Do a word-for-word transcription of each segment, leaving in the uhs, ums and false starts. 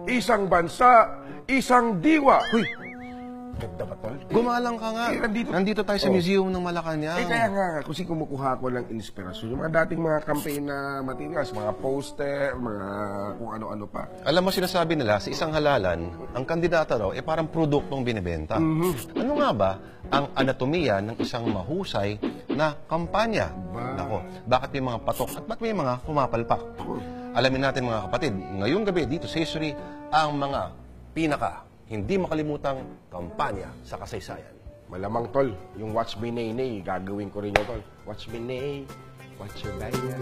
isang bansa, isang diwa. Uy, ganda ba, tol? Gumalang ka nga. Eh, nandito, nandito tayo sa oh. Museum ng Malacanang. Eh, kaya nga, kasi kumukuha ko ng inspirasyon. Yung mga dating mga campaign na materials, mga poster, mga kung ano-ano pa. Alam mo, sinasabi nila, sa isang halalan, ang kandidato raw, eh parang produktong binibenta. Mm-hmm. Ano nga ba ang anatomiya ng isang mahusay na kampanya? Ba? Nako, bakit may mga patok at bakit may mga pumapalpak? Oh. Alamin natin mga kapatid, ngayong gabi dito sa history, ang mga pinaka hindi makalimutang kampanya sa kasaysayan. Malamang, tol, yung Watch Me Nay Nay, gagawin ko rin yun, tol. Watch Me Nay, watch your bayan.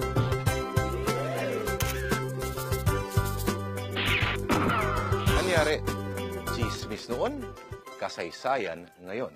Anyari, chismis noon, kasaysayan ngayon.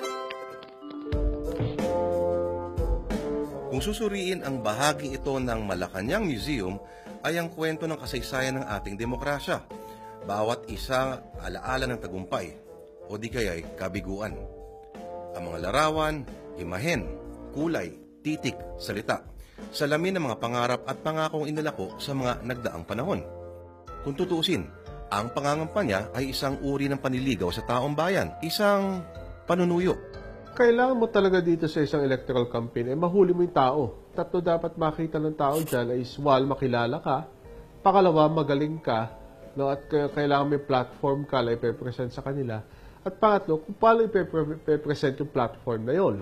Kung susuriin ang bahagi ito ng Malacanang Museum, ay ang kwento ng kasaysayan ng ating demokrasya. Bawat isang alaala ng tagumpay o di kaya'y kabiguan. Ang mga larawan, imahen, kulay, titik, salita, salamin ng mga pangarap at pangakong inilako sa mga nagdaang panahon. Kung tutuusin, ang pangangampanya ay isang uri ng panliligaw sa taong bayan, isang panunuyo. Kailangan mo talaga dito sa isang electoral campaign ay mahuli mo yung tao. Tatlo dapat makita ng tao dyan ay one, makilala ka. Pakalawa, magaling ka. No, at kailangan may platform ka na ipe-present sa kanila. At pangatlo, kung paano ipe-present yung platform na yon.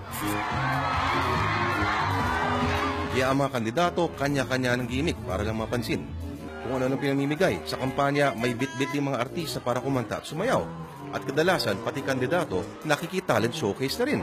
Kaya ang mga kandidato, kanya-kanya ng gimmick para lang mapansin. Kung ano nang pinamimigay. Sa kampanya, may bit-bit yung mga artista para kumanta at sumayaw. At kadalasan, pati kandidato, nakikita-talent showcase na rin.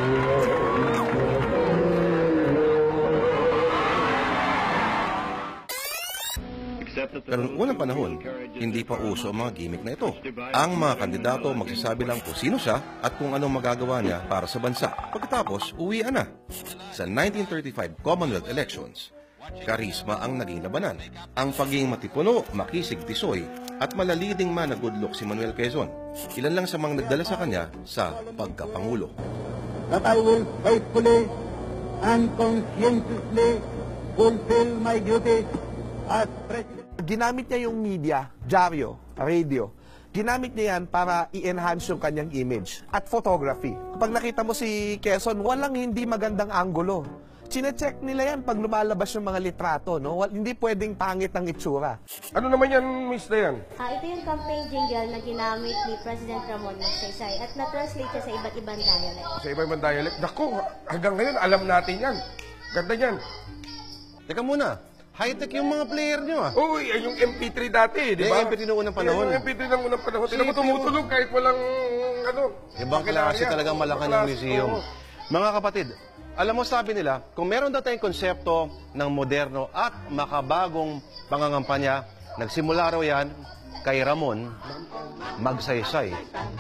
Pero noong unang panahon, hindi pa uso ang mga gimmick na ito. Ang mga kandidato magsasabi lang kung sino siya at kung anong magagawa niya para sa bansa. Pagkatapos, uwian na. Sa nineteen thirty-five Commonwealth Elections, karisma ang naging labanan. Ang pagiging matipuno, makisig, tisoy, at malaliding man na good look si Manuel Quezon. Ilan lang sa mga nagdala sa kanya sa pagkapangulo. That I will faithfully and conscientiously fulfill my duties as President. Ginamit niya yung media, dyaryo, radio. Ginamit niya yan para i-enhance yung kanyang image at photography. Kapag nakita mo si Quezon, walang hindi magandang angulo. Chine-check nila yan pag lumalabas yung mga litrato, no? Hindi pwedeng pangit ang itsura. Ano naman yan, Miss Dayan? Ah, ito yung campaign jingle na ginamit ni President Ramon Magsaysay at na-translate siya sa iba't ibang dialect. Sa iba't ibang dialect? Naku, hanggang ngayon alam natin yan. Ganda yan. Teka muna. High-tech yung mga player nyo, ah. Oo, eh, yung M P three dati, di ba? Yung M P three noong unang panahon. Yung M P three noong unang panahon. Tinan mo tumutulog kahit walang, ano. Ibang klase talagang Malacanang Museum. Mga kapatid, alam mo, sabi nila, kung meron daw tayong konsepto ng moderno at makabagong pangangampanya, nagsimula raw yan kay Ramon Magsaysay.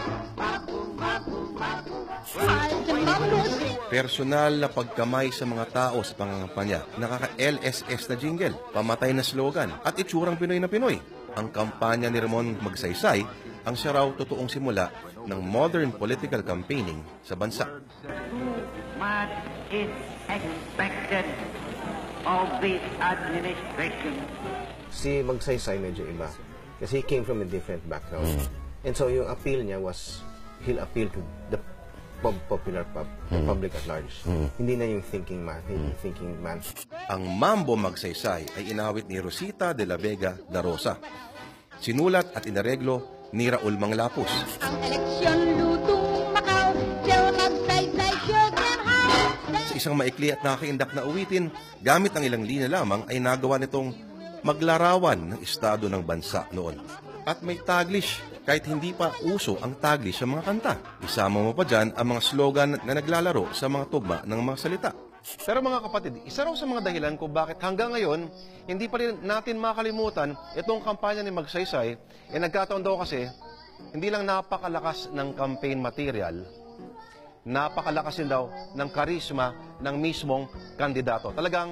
Personal na pagkamay sa mga tao sa pangangampanya, nakaka-L S S na jingle, pamatay na slogan, at itsurang Pinoy na Pinoy. Ang kampanya ni Ramon Magsaysay ang siya raw totoong simula ng modern political campaigning sa bansa. Much is expected of the administration. Si Magsaysay medyo iba. Kasi he came from a different background. Mm. And so yung appeal niya was, he'll appeal to the popular pub, the mm. public at large. Mm. Hindi na yung thinking man, mm. yung thinking man. Ang Mambo Magsaysay ay inawit ni Rosita de la Vega da Rosa. Sinulat at inareglo ni Raul Manglapus. Ang eleksyon lutong Macau, Joe Magsaysay, Sugar House. Sa isang maikli at nakakaindak na uwitin, gamit ang ilang linya lamang ay nagawa nitong maglarawan ng estado ng bansa noon. At may taglish, kahit hindi pa uso ang taglish sa mga kanta. Isama mo pa dyan ang mga slogan na naglalaro sa mga tugma ng mga salita. Pero mga kapatid, isa raw sa mga dahilan kung bakit hanggang ngayon, hindi pa rin natin makalimutan itong kampanya ni Magsaysay, eh nagkataon daw kasi, hindi lang napakalakas ng campaign material, napakalakas din daw ng karisma ng mismong kandidato. Talagang,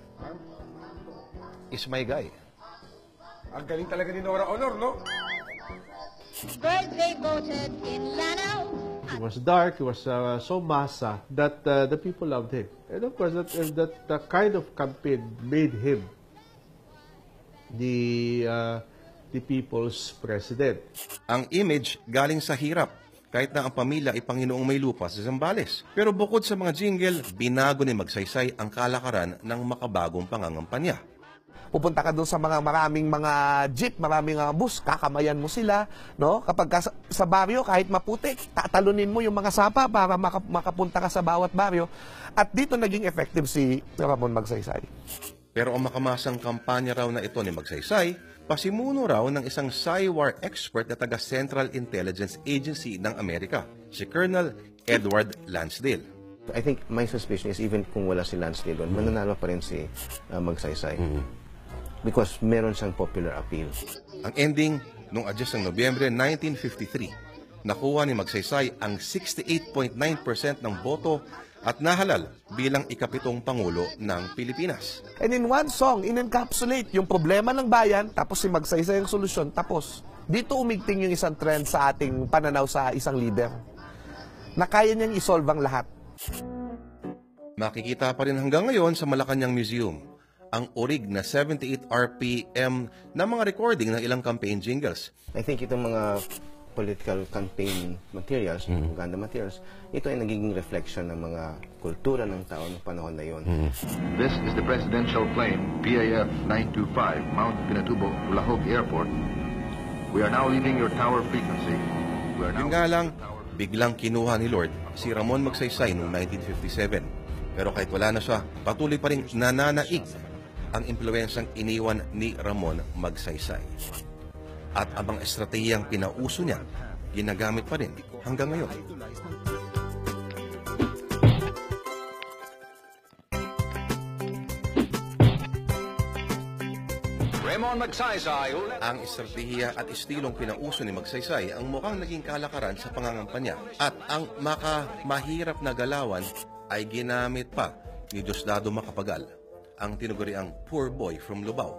is my guy. Ang galing talaga ni Nora Honor, no? Birthday voted in Lanao. He was dark, he was uh, so massa that uh, the people loved him. And of course, that, uh, that the kind of campaign made him the uh, the people's president. Ang image galing sa hirap, kahit na ang pamilya ay Panginoong may lupa sa Zambales. Pero bukod sa mga jingle, binago ni Magsaysay ang kalakaran ng makabagong pangangampanya. Pupunta ka doon sa mga maraming mga jeep, maraming mga bus, kakamayan mo sila, no? Kapag ka sa, sa baryo, kahit maputik, tatalunin mo yung mga sapa para maka, makapunta ka sa bawat baryo. At dito naging effective si Ramon Magsaysay. Pero ang makamasang kampanya raw na ito ni Magsaysay, pasimuno raw ng isang Cywar expert na taga Central Intelligence Agency ng Amerika, si Colonel Edward Lansdale. I think my suspicion is even kung wala si Lansdale doon, mananalo pa rin si uh, Magsaysay. Mm-hmm. Because meron siyang popular appeal. Ang ending, noong adyos ng Nobyembre nineteen fifty-three, nakuha ni Magsaysay ang sixty-eight point nine percent ng boto at nahalal bilang ikapitong Pangulo ng Pilipinas. And in one song, in-encapsulate yung problema ng bayan, tapos si Magsaysay ang solusyon, tapos dito umigting yung isang trend sa ating pananaw sa isang leader na kaya niyang isolve ang lahat. Makikita pa rin hanggang ngayon sa Malacanang Museum ang orig na seventy-eight R P M na mga recording ng ilang campaign jingles. I think itong mga political campaign materials, mm-hmm. propaganda materials, ito ay nagiging reflection ng mga kultura ng tao ng panahon na yun. Mm-hmm. This is the presidential plane P A F nine two five, Mount Pinatubo, Ulahog Airport. We are now leaving your tower frequency. We are now... Yung nga lang, biglang kinuha ni Lourd si Ramon Magsaysay noong nineteen fifty-seven. Pero kahit wala na siya, patuloy pa rin nananaig ang impluensyang iniwan ni Ramon Magsaysay. At ang mga estratehiyang pinauso niya, ginagamit pa rin hanggang ngayon. Ramon Magsaysay. Ang estratehiya at estilong pinauso ni Magsaysay ang mukhang naging kalakaran sa pangangampanya. At ang makamahirap na galawan ay ginamit pa ni Diosdado Macapagal, ang tinuguriang poor boy from Lubao.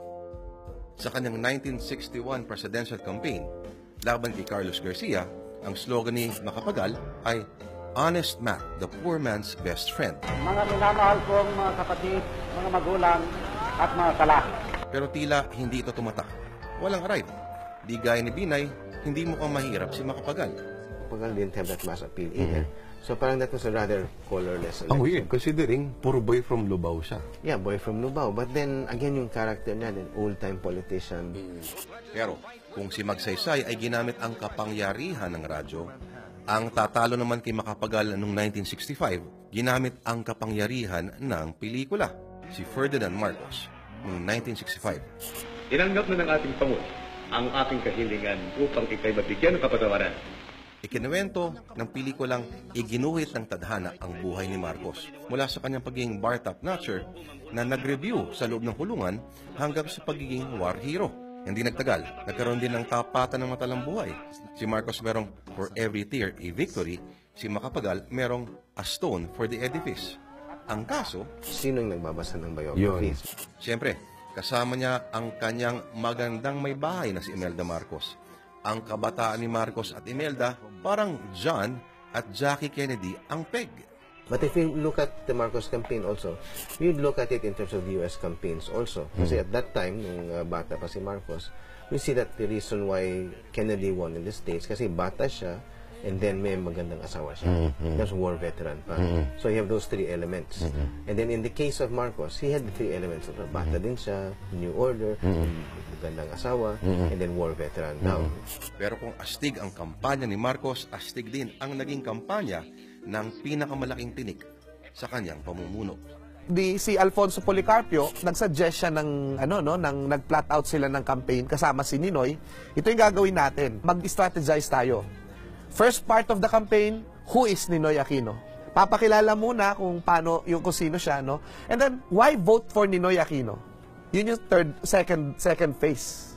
Sa kanyang nineteen sixty-one presidential campaign, laban kay Carlos Garcia, ang slogan ni Macapagal ay Honest Mac, the poor man's best friend. Mga minamahal kong mga kapatid, mga magulang at mga kala. Pero tila hindi ito tumatak. Walang arrive. Di gaya ni Binay, hindi mukhang mahirap si Macapagal. Macapagal didn't have that mass appeal either. Mm-hmm. So parang that was a rather colorless election. Ang weird, considering puro boy from Lubao siya. Yeah, boy from Lubao. But then, again, yung character niya, an old-time politician. Pero, kung si Magsaysay ay ginamit ang kapangyarihan ng radyo, ang tatalo naman kay Macapagal noong nineteen sixty-five, ginamit ang kapangyarihan ng pelikula, si Ferdinand Marcos, noong nineteen sixty-five. Tinanggap na ng ating Pangulo ang ating kahilingan upang ikay mabigyan ng kapatawaran. Ikinuwento ng pelikulang iginuhit ng tadhana ang buhay ni Marcos mula sa kanyang pagiging bar top notcher na nag-review sa loob ng kulungan hanggang sa pagiging war hero. Hindi nagtagal, nagkaroon din ng tapatan ng matalang buhay. Si Marcos merong for every tear a victory, si Macapagal merong a stone for the edifice. Ang kaso, sino yung nagbabasa ng biographies? Siyempre, kasama niya ang kanyang magandang may bahay na si Imelda Marcos. Ang kabataan ni Marcos at Imelda, parang John at Jackie Kennedy ang peg. But if you look at the Marcos campaign also, you'd look at it in terms of the U S campaigns also. Kasi at that time, nung uh, bata pa si Marcos, we see that the reason why Kennedy won in the States, kasi bata siya, and then may magandang asawa siya. Mm-hmm. That's war veteran pa. Mm-hmm. So you have those three elements. Mm-hmm. And then in the case of Marcos, he had the three elements. So, bata mm-hmm. din siya, New Order, mm-hmm. magandang asawa, mm-hmm. and then war veteran. Now, mm-hmm. Pero kung astig ang kampanya ni Marcos, astig din ang naging kampanya ng pinakamalaking tinik sa kanyang pamumuno. Di si Alfonso Policarpio, nagsuggest siya ng ano no, nang nag-plot out sila ng campaign kasama si Ninoy. Ito yung gagawin natin. Mag-strategize tayo. First part of the campaign, who is Ninoy Aquino? Papakilala muna kung paano, yung kung sino siya, no? And then, why vote for Ninoy Aquino? Yun yung third, second, second phase.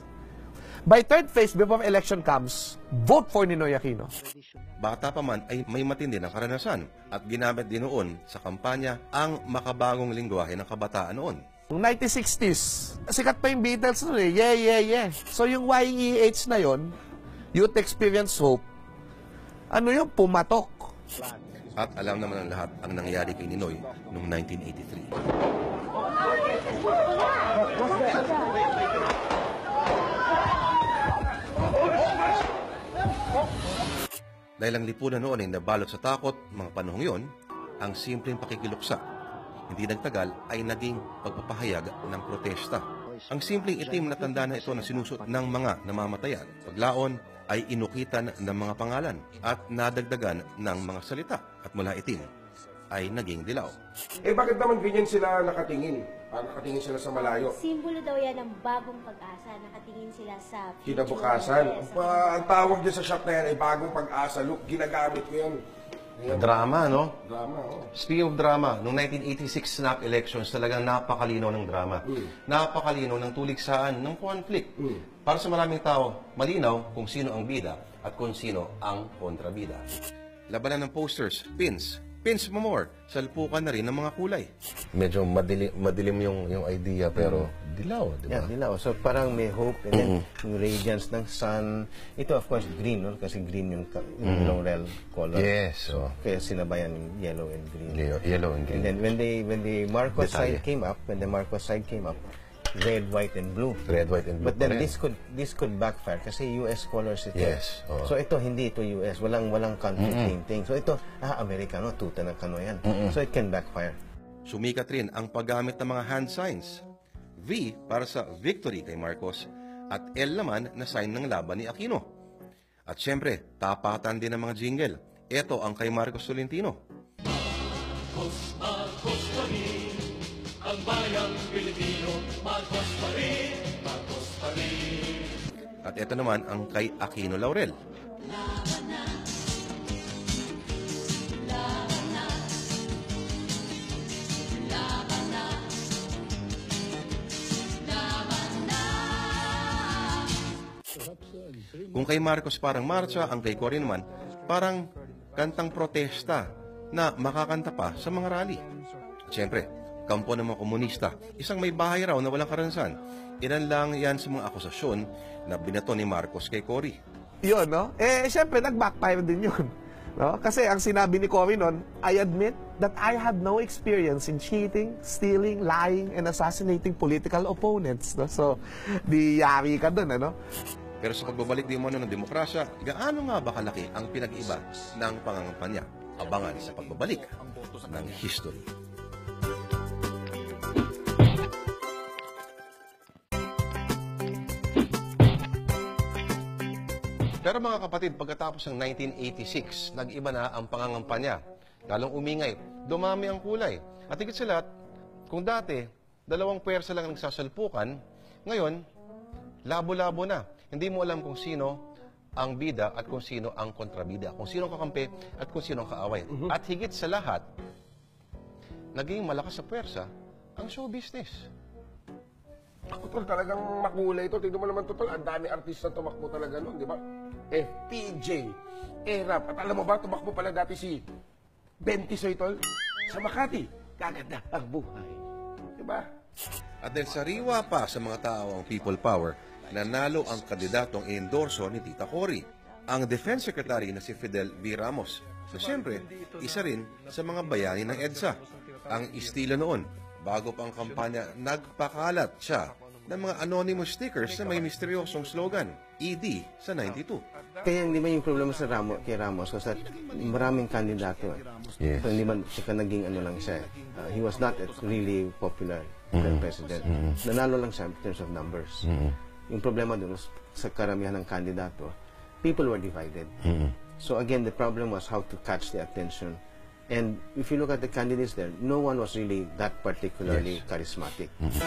By third phase, before election comes, vote for Ninoy Aquino. Bata pa man ay may matindi na karanasan at ginamit din noon sa kampanya ang makabagong lingwahe ng kabataan noon. Noong nineteen sixties, sikat pa yung Beatles noon eh, yeah, yeah, yeah. So yung Y E H na yon, Youth Experience Hope, ano yung pumatok. At alam naman ng lahat ang nangyari kay Ninoy noong nineteen eighty-three. Dahil ang lipunan noon ay nabalot sa takot, mga panahong yon, ang simpleng pakikiluksa. Hindi nagtagal ay naging pagpapahayag ng protesta. Ang simpleng itim na tanda na ito na sinusot ng mga namamatayan, paglaon ay inukitan ng mga pangalan at nadagdagan ng mga salita at mula itim ay naging dilaw. Eh bakit naman ganyan sila nakatingin? Parang nakatingin sila sa malayo. Simbolo daw yan ng bagong pag-asa. Nakatingin sila sa future. Kinabukasan. Pa, ang tawag dyan sa shot na yan ay bagong pag-asa. Look, ginagamit ko yan. Ayan. Drama, no? Drama, oh. Speaking of drama, noong nineteen eighty-six snap elections, talagang napakalinaw ng drama. Mm. Napakalinaw ng tuligsaan ng conflict. Mm. Para sa maraming tao, malinaw kung sino ang bida at kung sino ang kontrabida. Labanan ng posters, pins, pins mo more, salpukan na rin ng mga kulay. Medyo madilim, madilim yung, yung idea, pero dilaw, di ba? Yeah, dilaw. So parang may hope, and then yung radiance ng sun. Ito, of course, green, no? Kasi green yung, yung laurel color. Yes. So, kaya sinabayan yung yellow and green. Yellow, yellow and green. And then when they when the Marcos Detalye. side came up, when the Marcos side came up, red, white, and blue. Red, white, and blue. But then pa rin. this could this could backfire kasi U S colors ito. Yes, oo. So ito hindi ito U S, walang walang conflicting thing. So ito ah Amerikano, tuta ng kano yan. So it can backfire. Sumikat rin ang paggamit ng mga hand signs. V para sa victory kay Marcos at L naman na sign ng laban ni Aquino. At syempre, tapatan din ng mga jingle. Ito ang kay Marcos Tolentino. Marcos, Marcos pa rin, ang bayang Pilipino, Marcos pa rin, Marcos pa rin. At ito naman ang kay Aquino Laurel. Laban na, laban na, laban na, laban na. Kung kay Marcos parang marcha, ang kay Cory naman parang kantang protesta na makakanta pa sa mga rally. Siyempre, kampo ng mga komunista, isang may bahay raw na walang karansan. Ilan lang yan sa mga akusasyon na binato ni Marcos kay Cory. Yun, no? Eh, syempre, nag-backfire din yun. No? Kasi ang sinabi ni Cory nun, I admit that I had no experience in cheating, stealing, lying, and assassinating political opponents. No? So, di yari ka dun, ano? Pero sa pagbabalik di umano ng demokrasya, gaano nga ba kalaki ang pinag-iba ng pangangampanya? Abangan sa pagbabalik ng history. Pero mga kapatid, pagkatapos ng nineteen eighty-six, nag-iba na ang pangangampanya. Lalong umingay, dumami ang kulay. At higit sa lahat, kung dati, dalawang pwersa lang nagsasalpukan, ngayon, labo-labo na. Hindi mo alam kung sino ang bida at kung sino ang kontrabida, kung sino ang kakampi at kung sino ang kaaway. Uh-huh. At higit sa lahat, naging malakas sa pwersa ang show business. Ako tol, talagang makulay ito. Tignan mo naman ito, tol. Ang dami artista tumakbo talaga nun, di ba? F P J, E-Rap. At alam mo ba, tumakbo pala dati si Bentisoy, tol. Sa Makati. Kaganda ang buhay. Di ba? At dahil sariwa pa sa mga tao ang people power, nanalo ang kandidatong i-endorso ni Tita Cory, ang Defense Secretary na si Fidel V. Ramos. So siyempre, isa rin sa mga bayani ng EDSA. Ang estilo noon, bago pa ang kampanya, nagpakalat siya ng mga anonymous stickers na may misteryosong slogan, E D sa ninety-two. Kaya hindi man yung problema sa Ramos, kay Ramos kasi maraming kandidato. Yes. So hindi man siya naging ano lang siya. Uh, he was not a really popular mm-hmm. president. Mm-hmm. Nanalo lang siya in terms of numbers. Mm-hmm. Yung problema dun sa karamihan ng kandidato, people were divided. Mm-hmm. So again, the problem was how to catch the attention. And if you look at the candidates there, no one was really that particularly yes. charismatic. Mm-hmm.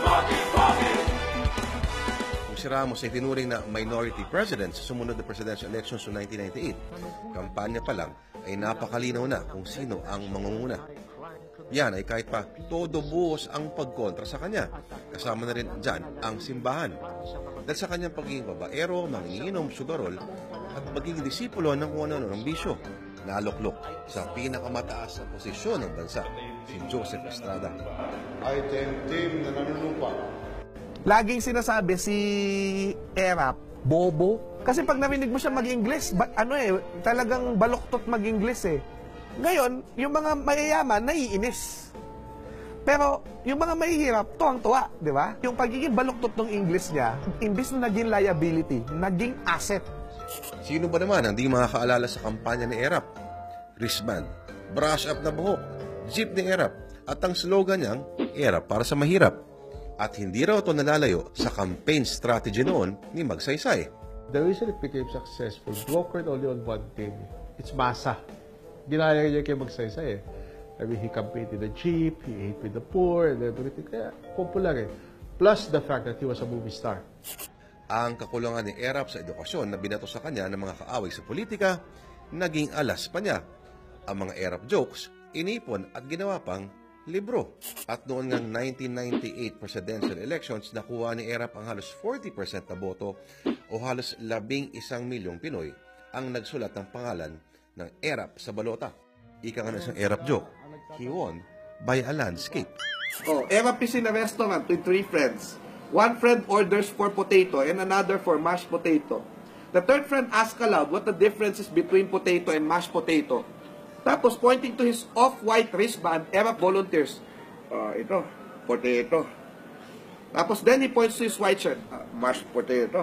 Kung si Ramos ay tinuring na minority president sa sumunod na presidential elections noong nineteen ninety-eight, kampanya pa lang ay napakalinaw na kung sino ang mangunguna. Yan ay kahit pa todo buhos ang pagkontra sa kanya. Kasama na rin dyan ang simbahan. Dahil sa kanyang pagiging babaero, manginginom, sugarol, at magiging disipulo ng kung ano ng bisyo. Naluklok sa pinakamataas na posisyon ng bansa, si Joseph Estrada. Ay temtim na nanunumpa. Laging sinasabi si E-Rap, bobo. Kasi pag narinig mo siya mag-Ingles, ba, ano eh, talagang baloktot mag-Ingles eh. Ngayon, yung mga mayayaman, naiinis. Pero yung mga mahihirap, tuwang-tuwa, di ba? Yung pagiging baluktot ng English niya, imbis na naging liability, naging asset. Sino ba naman ang di makakaalala sa kampanya ni Erap? Wristband, brush up na buhok, jeep ni Erap, at ang slogan niyang, Erap para sa mahirap. At hindi raw ito nalalayo sa campaign strategy noon ni Magsaysay. The reason it became successful, brokered only on one thing. It's masa. Ginaya niya kay Magsaysay eh. I mean, he campaigned in the jeep, he ate with the poor, and everything. Kaya, popular eh. Plus the fact that he was a movie star. Ang kakulangan ni Erap sa edukasyon na binato sa kanya ng mga kaaway sa politika, naging alas pa niya. Ang mga Erap jokes, inipon at ginawa pang libro. At noon ngang nineteen ninety-eight presidential elections, nakuha ni Erap ang halos forty percent na boto o halos labing isang milyong Pinoy ang nagsulat ng pangalan ng Erap sa balota. Ika nga na isang Erap joke. He won by a landscape. Oh, Erap is in a restaurant with three friends. One friend orders for potato and another for mashed potato. The third friend asks aloud what the difference is between potato and mashed potato. Tapos, pointing to his off-white wristband, Erap volunteers. Uh, ito, potato. Tapos, then he points to his white shirt. Uh, mashed potato.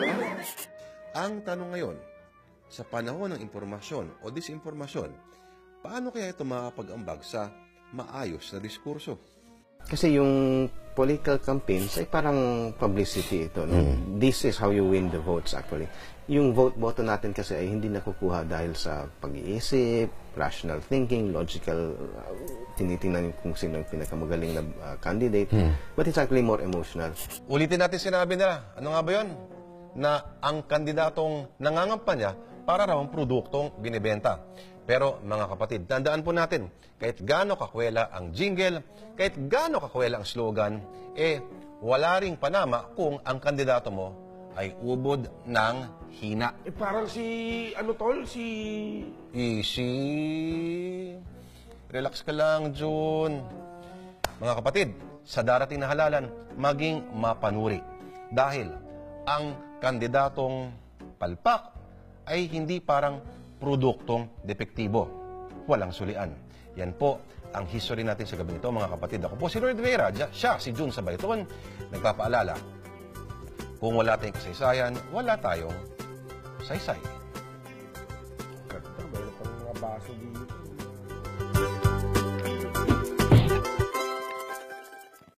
Ang tanong ngayon, sa panahon ng impormasyon o disinformasyon, paano kaya ito makapag-ambag sa maayos na diskurso? Kasi yung political campaigns ay parang publicity ito. No? Mm. This is how you win the votes actually. Yung vote boto natin kasi ay hindi nakukuha dahil sa pag-iisip, rational thinking, logical, uh, tinitingnan kung sino ang pinakamagaling na uh, candidate. Mm. But it's actually more emotional. Ulitin natin sinabi nila. Ano nga ba yun? Na ang kandidatong nangangampanya para raw ang produktong binibenta. Pero mga kapatid, tandaan po natin, kahit gaano kakwela ang jingle, kahit gaano kakwela ang slogan, eh wala ring panama kung ang kandidato mo ay ubod ng hina. Eh parang si, ano tol, si... Easy. Relax ka lang, Jun. Mga kapatid, sa darating na halalan, maging mapanuri. Dahil ang kandidatong palpak ay hindi parang produktong depektibo. Walang sulian. Yan po ang history natin sa gabi nito, mga kapatid. Ako po si Lourd Vera, siya si Jun Sabayton, nagpapaalala, kung wala tayong kasaysayan, wala tayong saysay.